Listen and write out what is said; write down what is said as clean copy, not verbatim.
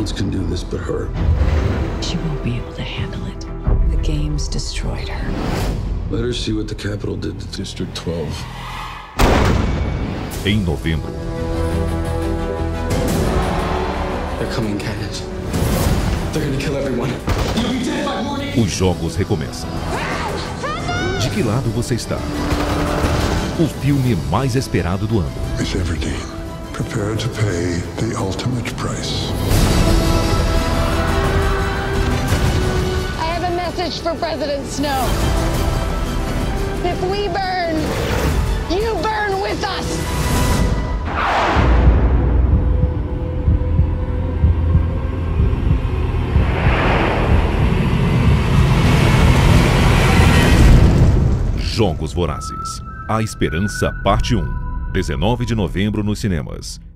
else can do this but her. She won't be able to handle it. The games destroyed her. Let her see what the Capitol did to District 12. Em novembro. They're coming, Candace. They're gonna kill everyone. You'll be dead by morning. Os jogos recomeçam. De que lado você está? O filme mais esperado do ano. Miss Everdeen, prepare to pay the ultimate price. I have a message for President Snow. If we burn, you burn with us. Jogos Vorazes. A Esperança, parte 1. 19 de novembro nos cinemas.